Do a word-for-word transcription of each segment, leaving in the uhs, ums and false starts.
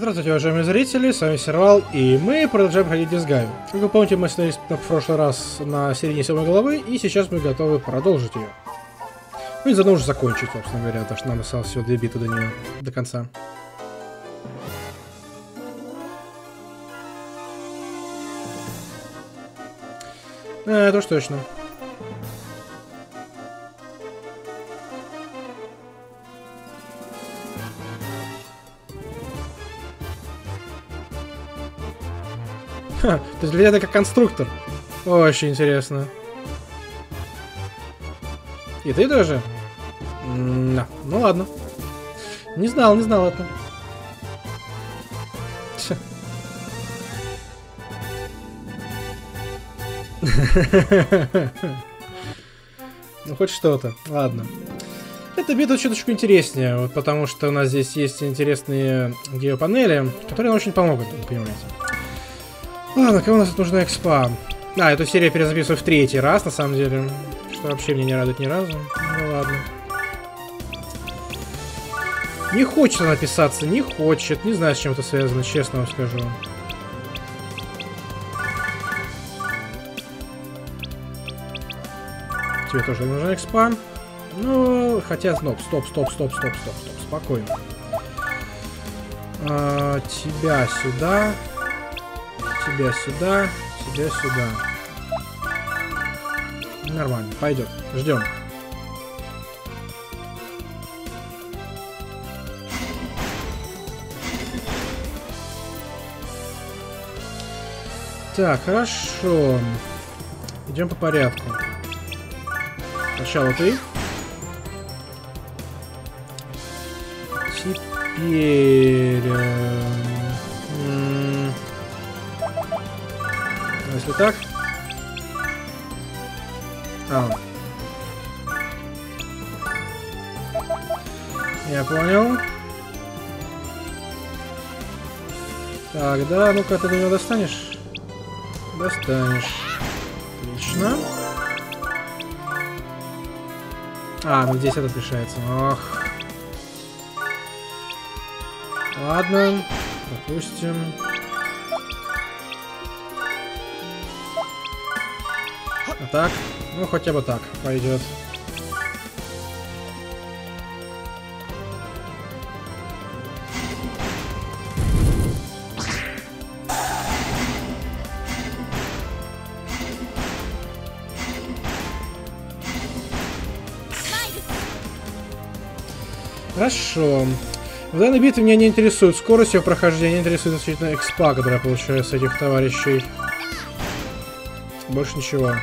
Здравствуйте, уважаемые зрители, с вами Сервал, и мы продолжаем ходить в Disgaea. Как вы помните, мы остановились в прошлый раз на середине седьмой главы, и сейчас мы готовы продолжить ее. Ну и заодно уже закончить, собственно говоря, потому что нам осталось всего две битвы до нее, до конца. А, это уж точно. Ха, то есть для меня это как конструктор. Очень интересно. И ты тоже? М-да. Ну ладно. Не знал, не знал это. Ну хоть что-то. Ладно. Эта битва чуточку интереснее, вот потому что у нас здесь есть интересные геопанели, которые нам очень помогут, вы понимаете. Ладно, кому у нас тут нужна экспа? А, эту серию я перезаписываю в третий раз, на самом деле. Что вообще меня не радует ни разу. Ну ладно. Не хочет она писаться, не хочет. Не знаю, с чем это связано, честно вам скажу. Тебе тоже нужна экспа. Ну, хотя, стоп, стоп, стоп, стоп, стоп, стоп, стоп, спокойно. А, тебя сюда. Тебя сюда, тебя сюда. Нормально, пойдет. Ждем. Так, хорошо. Идем по порядку. Сначала ты. Теперь... Если так. А. Я понял. Так, да, ну-ка ты до него достанешь? Достанешь. Отлично. А, ну здесь этот решается. Ох. Ладно. Допустим. А так? Ну, хотя бы так пойдет. Хорошо. В данной битве меня не интересует скорость ее прохождения, интересует исключительно экспа, которая я получаю с этих товарищей. Больше ничего.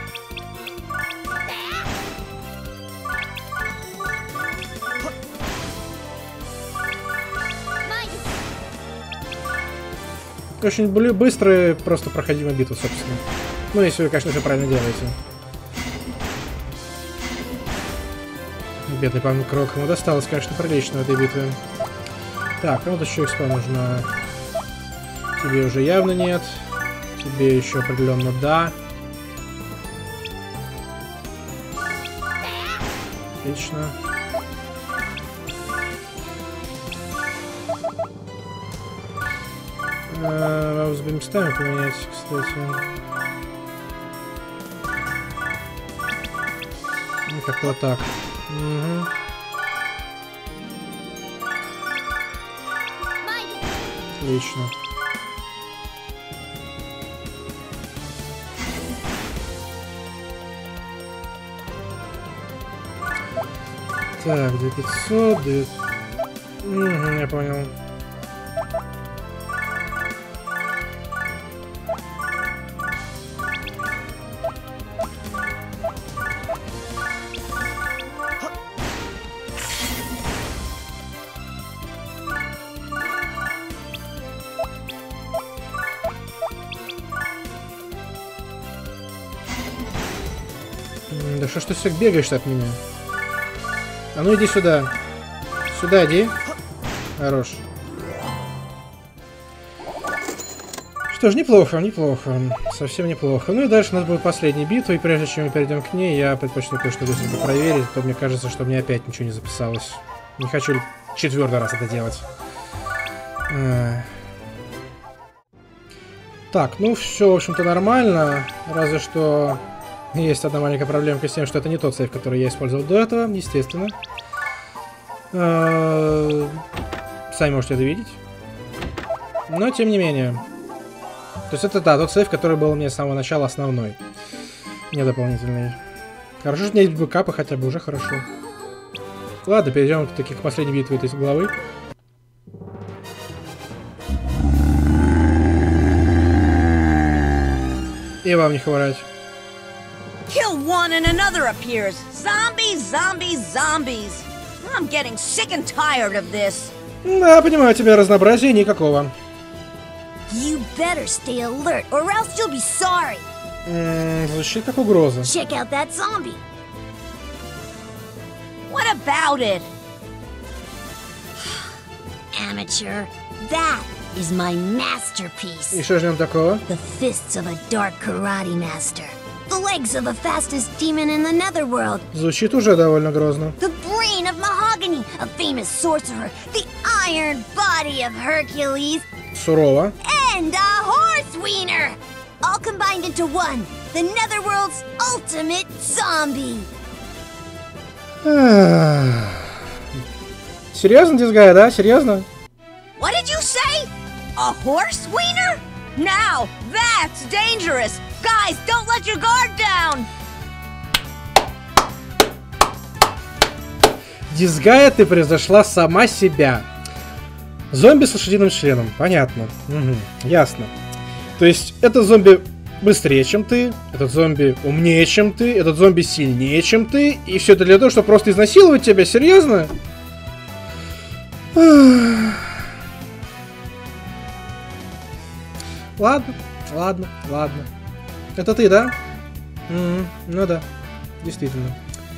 Очень быстрые, просто проходимая битва, собственно. Ну, если вы, конечно, все правильно делаете. Бедный пан Крок, ему досталось, конечно, прилично в этой битве. Так, а вот еще экспа нужна. Тебе уже явно нет. Тебе еще определенно да. Отлично. А, с местами поменять, кстати. Ну, как-то вот так. Угу. Отлично. Так, две тысячи пятьсот, две... Угу, я понял. Да что ж ты все бегаешь от меня? А ну иди сюда. Сюда иди. Хорош. Что ж, неплохо, неплохо. Совсем неплохо. Ну и дальше у нас будет последняя битва, и прежде чем мы перейдем к ней, я предпочту кое-что быстренько проверить, а то мне кажется, что мне опять ничего не записалось. Не хочу четвертый раз это делать. А. Так, ну все, в общем-то, нормально. Разве что есть одна маленькая проблемка с тем, что это не тот сейф, который я использовал до этого, естественно. А. Сами можете это видеть. Но, тем не менее. То есть это, да, тот сейф, который был у меня с самого начала основной. Не дополнительный. Хорошо, что у меня есть бэкапы хотя бы, уже хорошо. Ладно, перейдем к, таки, к последней битве этой главы. И вам не хворать. Kill one and another appears. Zombies, zombies, zombies. I'm getting sick and tired of this. Да, понимаю тебя, разнообразия никакого. You better stay alert, or else you'll be sorry. Ммм, звучит как угроза. Check out that zombie. What about it? Amateur. That is my masterpiece. И что же в нем такого? The fists of a dark karate master. The legs of the fastest demon in the netherworld. Звучит уже довольно грозно. The brain of Mahogany, a famous sorcerer. The iron body of Hercules. Сурово. And a horse wiener. All combined into one. The netherworld's ultimate zombie. Серьезно, Дисгай, да? Серьезно? What did you say? A horse wiener? Now, that's dangerous. Guys, don't let your guard down. Дисгая, ты превзошла сама себя. Зомби с лошадиным членом. Понятно. Угу. Ясно. То есть, этот зомби быстрее, чем ты, этот зомби умнее, чем ты, этот зомби сильнее, чем ты, и все это для того, чтобы просто изнасиловать тебя? Серьезно? Ладно, ладно, ладно. Это ты, да? Mm-hmm. Ну да, действительно.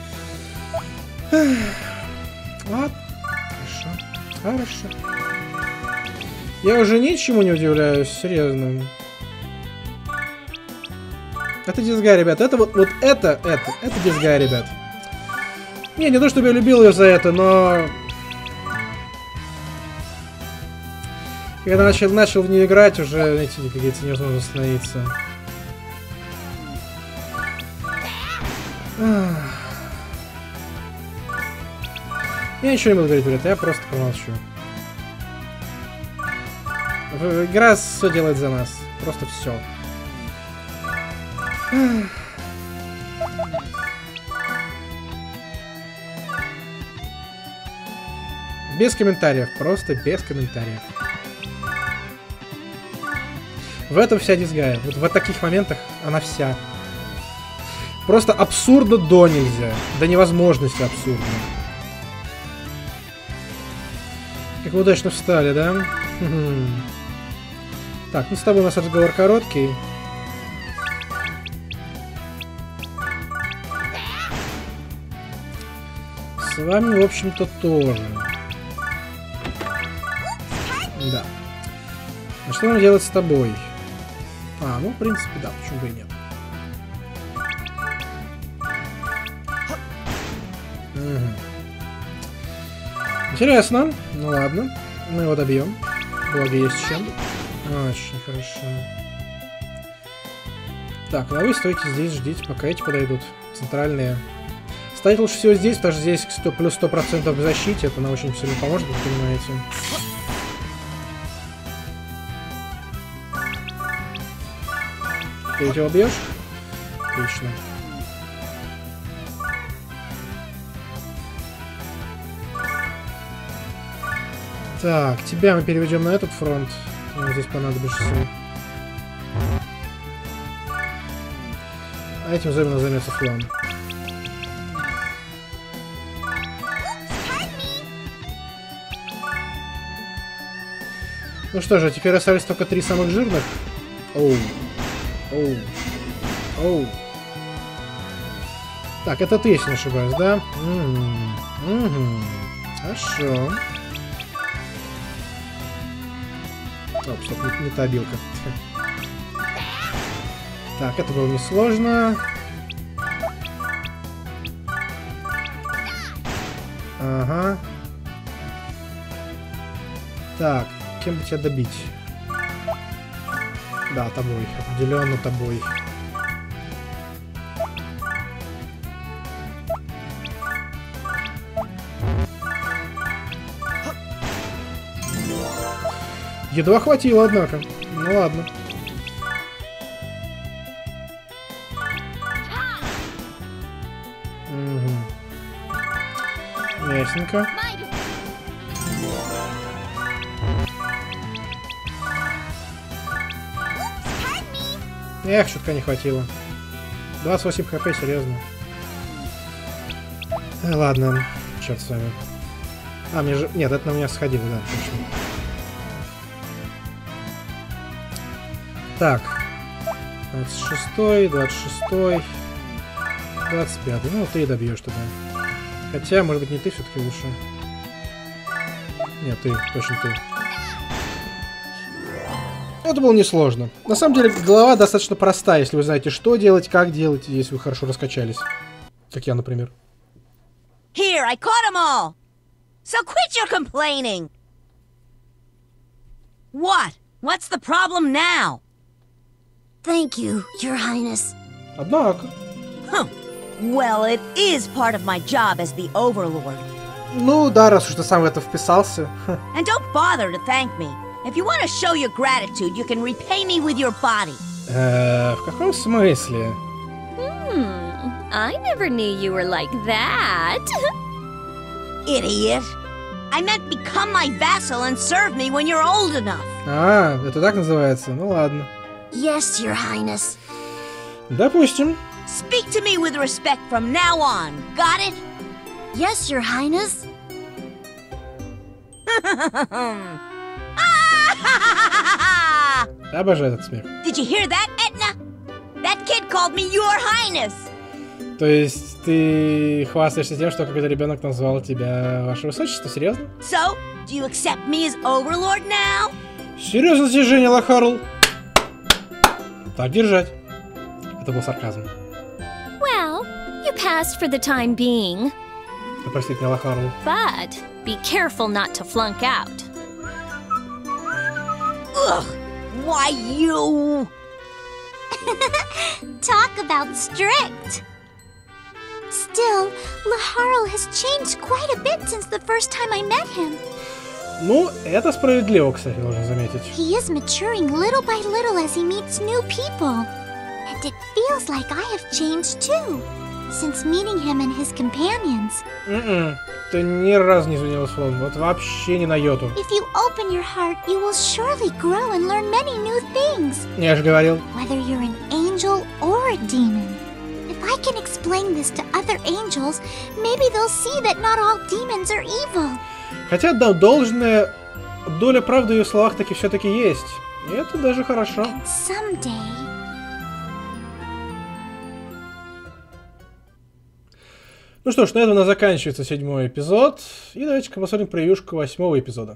Ладно, хорошо, хорошо. Я уже ничему не удивляюсь, серьезно. Это Дисгай, ребят. Это вот, вот это, это, это Дисгай, ребят. Не, не то, чтобы я любил ее за это, но... Когда начал, начал в нее играть, уже, знаете, как говорится, невозможно остановиться. Я ничего не буду говорить, ребят, я просто промолчу. Игра все делает за нас. Просто все. Без комментариев. Просто без комментариев. В этом вся Дисгая. Вот в таких моментах она вся. Просто абсурдно до нельзя. До невозможности абсурдно. Как вы удачно встали, да? Так, ну с тобой у нас разговор короткий. С вами, в общем-то, тоже. Да. А что нам делать с тобой? А, ну, в принципе, да, почему бы и нет. Угу. Интересно. Ну ладно. Мы его добьем. Благо есть чем. Очень хорошо. Так, а вы стойте здесь, ждите, пока эти подойдут. Центральные. Стоять лучше всего здесь, потому что здесь сто, плюс сто процентов к защите. Это нам очень сильно поможет, вы понимаете. Ты его бьешь? Отлично. Так, тебя мы переведем на этот фронт. Нам здесь понадобишься. А этим займем займется флан. Ну что же, теперь остались только три самых жирных. Оу. Оу. Оу. Так, это ты, если не ошибаюсь, да? Угу. Угу. Хорошо. Оп, стоп, не, не та билка. Так, это было несложно. Ага. Так, кем бы тебя добить? Да, тобой. Определенно тобой. Едва хватило, однако. Ну ладно. Угу. Ясненько. Эх, чутка не хватило. двадцать восемь хп, серьезно. Э, ладно, черт с вами. А, мне же... Нет, это на меня сходило, да, точно. Так. двадцать шестой, двадцать шестой, двадцать пятый. Ну, ты и добьешь тогда. Хотя, может быть, не ты все-таки лучше. Нет, ты, точно ты. Это было несложно. На самом деле, голова достаточно простая, если вы знаете, что делать, как делать, если вы хорошо раскачались. Как я, например. Here, I caught them all. So quit your complaining. What? What's the problem now? Thank you, Your Highness. Однако. Huh. Well, it is part of my job as the Overlord. Ну да, раз уж ты сам в это вписался. And don't bother to thank me. If you want to show your gratitude, you can repay me with your body. Э, в каком смысле? Hmm, I never knew you were like that. Idiot. I meant become my vassal and serve me when you're old enough. А, это так называется? Ну ладно. Yes, Your Highness. Допустим. Speak to me with respect from now on. Got it? Yes, Your Highness. Обожаю этот смех. Did you hear that, Etna? That kid called me Your Highness. То есть ты хвастаешься тем, что какой-то ребенок назвал тебя Ваше Высочество? Серьезно? So, do you accept me as Overlord now? Серьезно достижение, Лохарл. Так держать. Это был сарказм. Well, you passed for the time being. Да простите меня, Лохарл. But be careful not to flunk out. Ugh, why you? Talk about strict. Still, Laharl has changed quite a bit since the first time I met him. Ну, это справедливо, кстати, должен заметить. He is maturing little by little as he meets new people. And it feels like I have changed too, since meeting him and his companions. Mm-mm. Ты ни разу не изменилась, Флон. Вот вообще ни на йоту. If you open your heart, you will surely grow and learn many new things. Я же говорил. Whether you're an angel or a demon. If I can explain this to other angels, maybe they'll see that not all demons are evil. Хотя, да, должная доля правды в ее словах таки все-таки есть. И это даже хорошо. And someday... Ну что ж, на этом у нас заканчивается седьмой эпизод. И давайте-ка посмотрим превьюшку восьмого эпизода.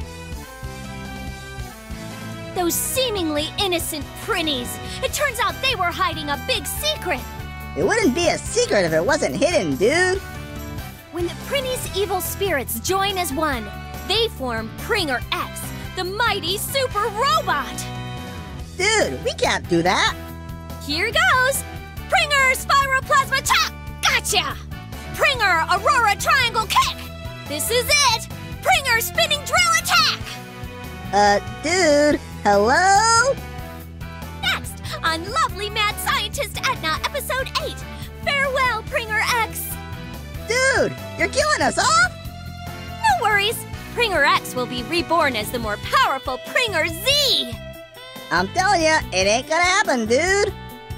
Those seemingly innocent prinnies. It turns out they were hiding a big secret. It wouldn't be a secret if it wasn't hidden, dude. When the prinnies' evil spirits join as one, they form Pringer X, the mighty super robot. Dude, we can't do that. Here goes. Pringer Spiroplasma Chop. Gotcha. Pringer Aurora Triangle Kick! This is it! Pringer Spinning Drill Attack! Uh, dude, hello? Next, on Lovely Mad Scientist Etna, Episode eight. Farewell, Pringer X! Dude, you're killing us off? No worries. Pringer X will be reborn as the more powerful Pringer Z! I'm telling you, it ain't gonna happen, dude.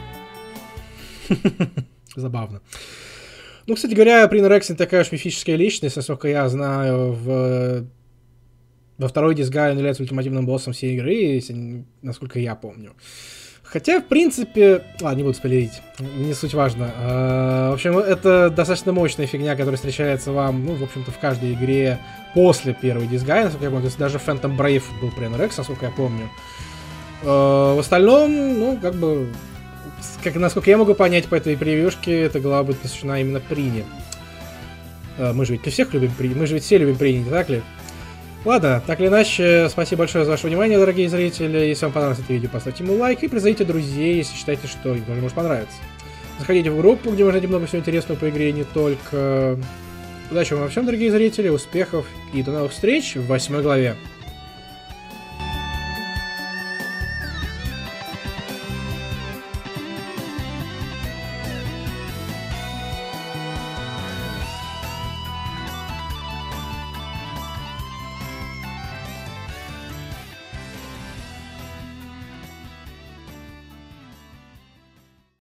Забавно. Ну, кстати говоря, Pringer X не такая уж мифическая личность, насколько я знаю, в... во второй Disgaea он является ультимативным боссом всей игры, если... насколько я помню. Хотя, в принципе... Ладно, не буду спойлерить, не суть важно. А, в общем, это достаточно мощная фигня, которая встречается вам, ну, в общем-то, в каждой игре после первой Disgaea, насколько я помню. То есть даже Phantom Brave был Pringer X, насколько я помню. А, в остальном, ну, как бы... Как, насколько я могу понять по этой превьюшке, эта глава будет посвящена именно Прине. Мы же ведь не всех любим Прине, мы же ведь все любим Прине, не так ли? Ладно, так или иначе, спасибо большое за ваше внимание, дорогие зрители. Если вам понравилось это видео, поставьте ему лайк и призовите друзей, если считаете, что им тоже может понравиться. Заходите в группу, где вы найдете много всего интересного по игре, не только. Удачи вам во всем, дорогие зрители, успехов и до новых встреч в восьмой главе.